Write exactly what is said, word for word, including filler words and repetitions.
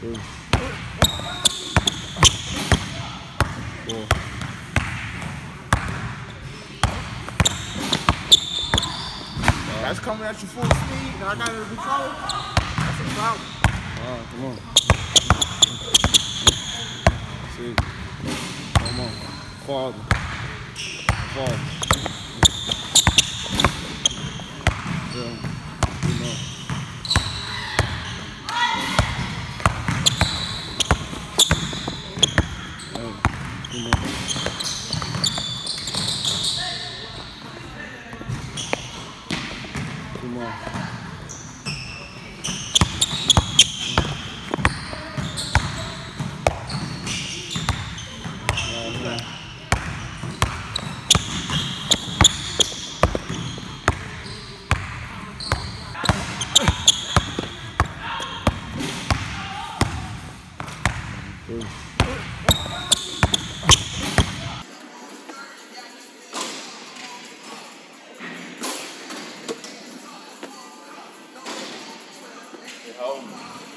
Three. Four. That's coming at you full speed, and I got it under control. That's a problem. Alright, come on. Six. Come on. Farther. Farther. Seven. Come on. Eight. Come on. Come on. Three. Hold me.